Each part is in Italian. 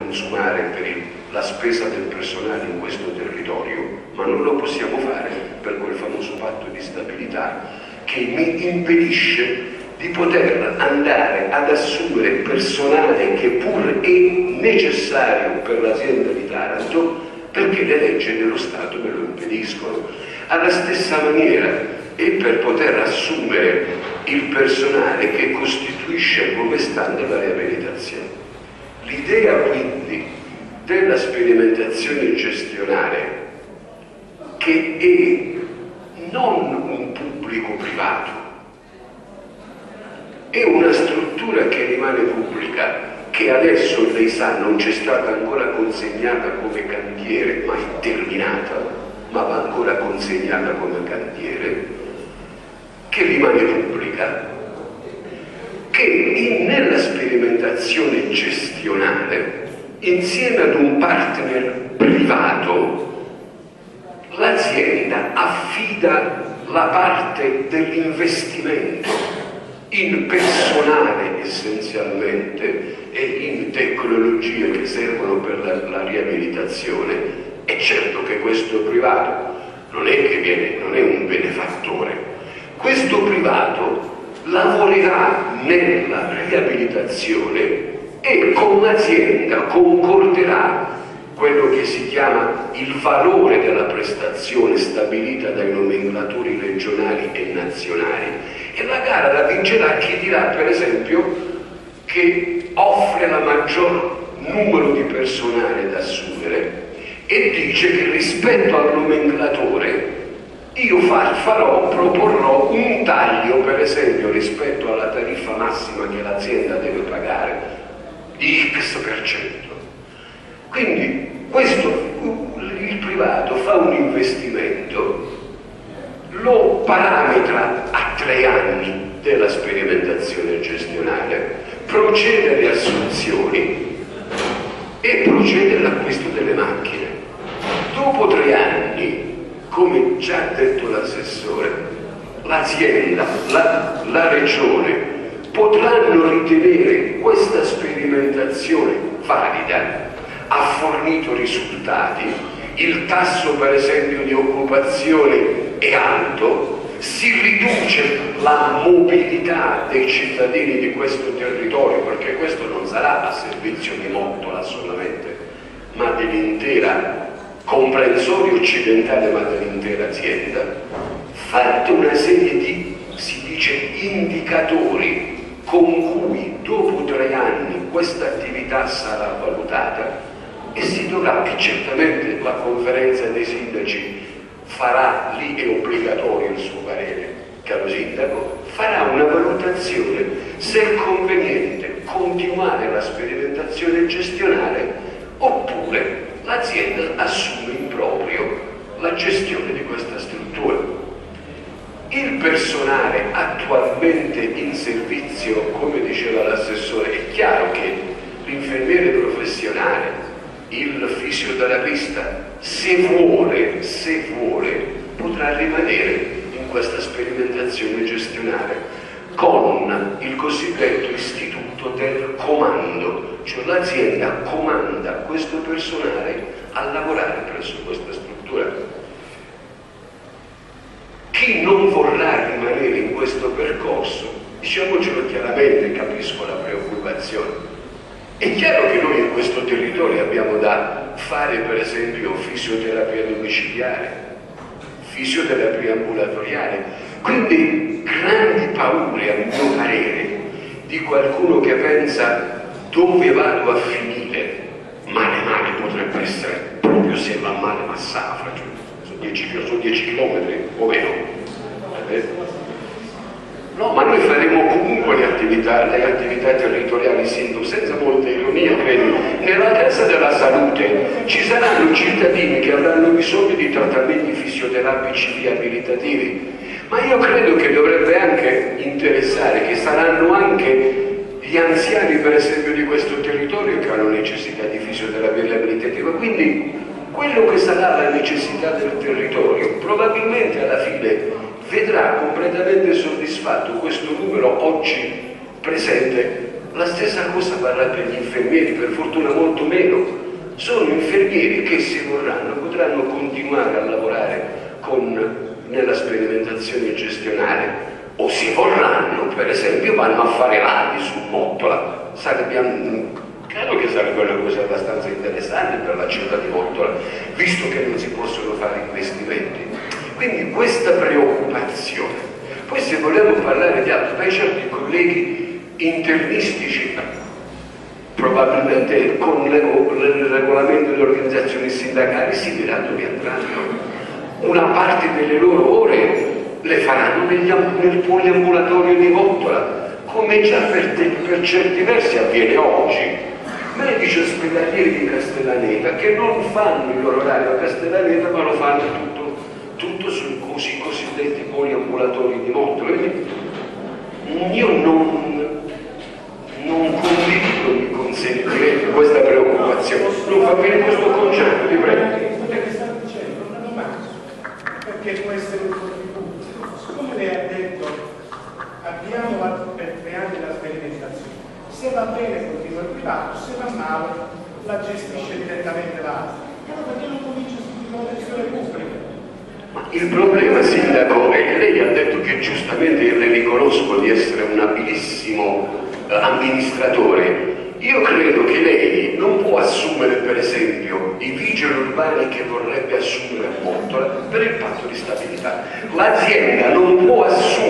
consumare per la spesa del personale in questo territorio, ma non lo possiamo fare per quel famoso patto di stabilità che mi impedisce di poter andare ad assumere personale che pur è necessario per l'azienda di Taranto, perché le leggi dello Stato me lo impediscono. Alla stessa maniera e per poter assumere il personale che costituisce come standard la riabilitazione. L'idea quindi della sperimentazione gestionale, che è non un pubblico privato, è una struttura che rimane pubblica, che adesso lei sa non c'è stata ancora consegnata come cantiere, ma è terminata, ma va ancora consegnata come cantiere, che rimane pubblica, che nella sperimentazione gestionale, insieme ad un partner privato, l'azienda affida la parte dell'investimento in personale essenzialmente e in tecnologie che servono per la riabilitazione. È certo che questo privato non è un benefattore. Questo privato lavorerà nella riabilitazione e con l'azienda concorderà quello che si chiama il valore della prestazione stabilita dai nomenclatori regionali e nazionali, e la gara la vincerà chi dirà, per esempio, che offre la maggior numero di personale da assumere e dice che rispetto al nomenclatore io proporrò un taglio, per esempio, rispetto alla tariffa massima che l'azienda deve pagare di X%. Quindi il privato fa un investimento, lo parametra a 3 anni della sperimentazione gestionale, procede alle assunzioni e procede all'acquisto delle macchine. Dopo 3 anni, come già detto l'assessore, l'azienda, la regione potranno ritenere questa sperimentazione valida, ha fornito risultati, il tasso per esempio di occupazione è alto, si riduce la mobilità dei cittadini di questo territorio, perché questo non sarà a servizio di Mottola solamente, ma dell'intera comprensorio occidentale, ma dell'intera azienda, fatta una serie di, si dice, indicatori con cui dopo 3 anni questa attività sarà valutata e si dovrà, e certamente la conferenza dei sindaci farà, lì è obbligatorio il suo parere, caro sindaco, farà una valutazione se è conveniente continuare la sperimentazione gestionale oppure l'azienda assume in proprio la gestione di questa struttura. Il personale attualmente in servizio, come diceva l'assessore, è chiaro che l'infermiere professionale, il fisioterapista, se vuole, potrà rimanere in questa sperimentazione gestionale con il cosiddetto istituto del comando, cioè l'azienda comanda questo personale a lavorare presso questa struttura. Chi non vorrà rimanere in questo percorso, diciamocelo chiaramente, capisco la preoccupazione. È chiaro che noi in questo territorio abbiamo da fare per esempio fisioterapia domiciliare, fisioterapia ambulatoriale, quindi grandi paure a mio parere di qualcuno che pensa dove vado a finire, male potrebbe essere proprio se va male Massafra, cioè, sono 10 chilometri o meno. No, ma noi faremo comunque le attività territoriali, sindaco, senza molta ironia, credo. Nella casa della salute ci saranno cittadini che avranno bisogno di trattamenti fisioterapici riabilitativi, ma io credo che dovrebbe anche interessare che saranno anche gli anziani, per esempio, di questo territorio che hanno necessità di fisioterapia riabilitativa. Quindi quello che sarà la necessità del territorio probabilmente alla fine vedrà completamente soddisfatto questo numero oggi presente. La stessa cosa varrà per gli infermieri, per fortuna molto meno, sono infermieri che, se vorranno, potranno continuare a lavorare nella sperimentazione gestionale, o se vorranno, per esempio, vanno a fare l'ADI su Mottola. Credo che sarebbe una cosa abbastanza interessante per la città di Mottola, visto che non si possono fare investimenti. Quindi questa preoccupazione. Poi, se vogliamo parlare di altro, certi colleghi internistici, probabilmente con il regolamento delle organizzazioni sindacali si dirà dove andranno. Una parte delle loro ore le faranno nel poliambulatorio di Mottola, come già per certi versi avviene oggi. Medici ospedalieri di Castellaneta che non fanno il loro orario a Castellaneta, ma lo fanno tutto sui cosiddetti poliambulatori di Mottola. Io non condivido, mi consentirete questa preoccupazione. Non va bene questo concetto, vi prego. Perché può essere un contributo. Siccome lei ha detto abbiamo per 3 anni la sperimentazione, se va bene continua il privato, se va male la gestisce direttamente l'ASL. Allora perché non comincia subito la gestione pubblica? Ma il problema, sindaco, è che lei ha detto che giustamente io le riconosco di essere un abilissimo amministratore. Io credo che lei non può assumere, per esempio, i vigili urbani che vorrebbe assumere a Mottola per il patto di stabilità. L'azienda non può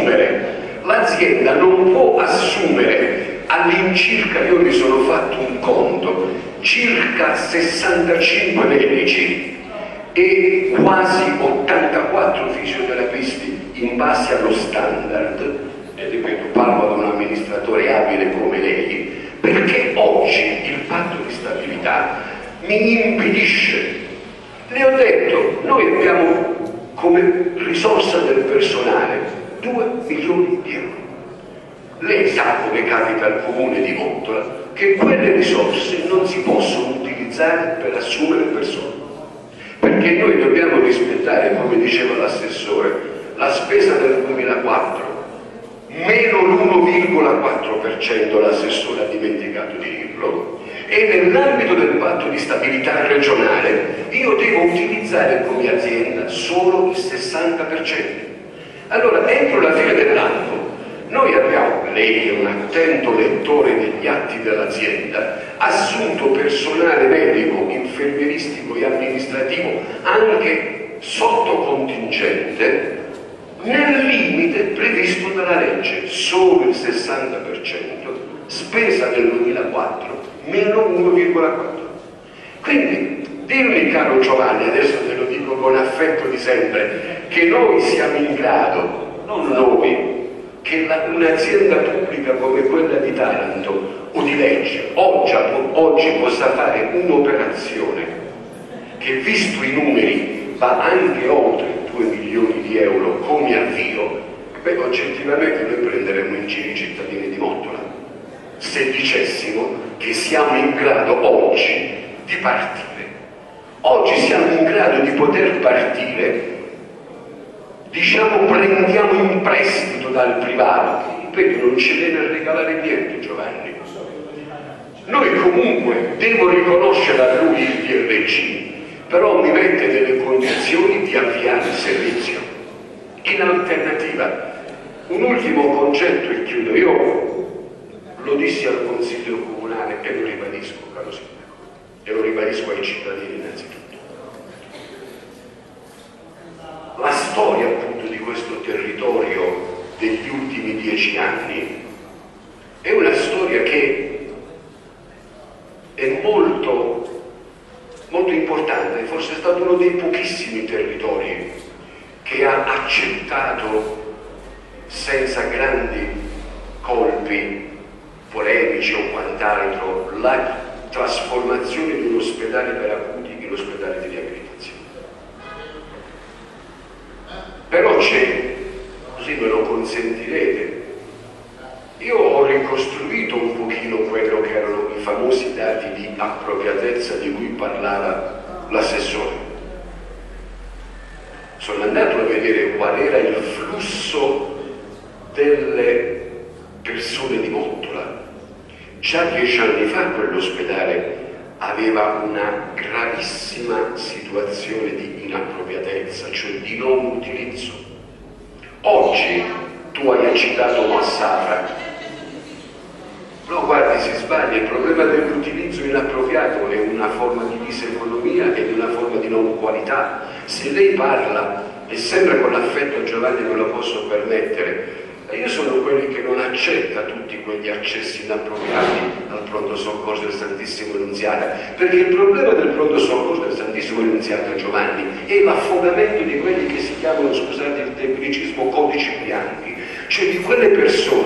assumere all'incirca, io mi sono fatto un conto, circa 65 medici e quasi 84 fisioterapisti in base allo standard, e ripeto, parlo ad un amministratore abile come lei, perché oggi il patto di stabilità mi impedisce. Le ho detto, noi abbiamo come risorsa del personale 2 milioni di euro. Lei sa, come capita al comune di Mottola, che quelle risorse non si possono utilizzare per assumere persone, perché noi dobbiamo rispettare, come diceva l'assessore, la spesa del 2004 meno l'1,4%, l'assessore ha dimenticato di dirlo, e nell'ambito del patto di stabilità regionale io devo utilizzare come azienda solo il 60%. Allora, entro la fine dell'anno noi abbiamo, lei è un attento lettore degli atti dell'azienda, assunto personale medico, infermieristico e amministrativo anche sotto contingente, nel limite previsto dalla legge, solo il 60%, spesa del 2004 meno 1,4. Quindi dirmi, caro Giovanni, adesso te lo dico con affetto di sempre, che noi siamo in grado, non noi, che un'azienda pubblica come quella di Taranto o di Lecce oggi possa fare un'operazione che, visto i numeri, va anche oltre 2 milioni di euro come avvio, beh, oggettivamente noi prenderemmo in giro i cittadini di Mottola se dicessimo che siamo in grado oggi di partire. Oggi siamo in grado di poter partire, diciamo, prendiamo in prestito dal privato, ripeto, non ci viene a regalare niente, Giovanni. Noi comunque, devo riconoscere a lui il DRC, però mi mette nelle condizioni di avviare il servizio. In alternativa, un ultimo concetto e chiudo. Io lo dissi al Consiglio Comunale e lo ribadisco, caro Sindaco, e lo ribadisco ai cittadini innanzitutto. La storia appunto di questo territorio degli ultimi 10 anni è una storia che è molto, molto importante, forse è stato uno dei pochissimi territori che ha accettato senza grandi colpi polemici o quant'altro la trasformazione di un ospedale per acuti in ospedale di riabilitazione. Però c'è, così me lo consentirete, io ho ricostruito un pochino quello che erano i famosi dati di appropriatezza di cui parlava l'assessore. Sono andato a vedere qual era il flusso delle persone di Mottola. Già 10 anni fa quell'ospedale aveva una gravissima situazione di inappropriatezza, cioè di non utilizzo. Oggi tu hai citato Massara. No, guardi, si sbaglia, il problema dell'utilizzo inappropriato è una forma di diseconomia ed è una forma di non qualità. Se lei parla e sempre con l'affetto a Giovanni me lo posso permettere, io sono quelli che non accetta tutti quegli accessi inappropriati al pronto soccorso del Santissimo Annunziata, perché il problema del pronto soccorso del Santissimo Annunziata, Giovanni, è l'affondamento di quelli che si chiamano, scusate il tecnicismo, codici bianchi, cioè di quelle persone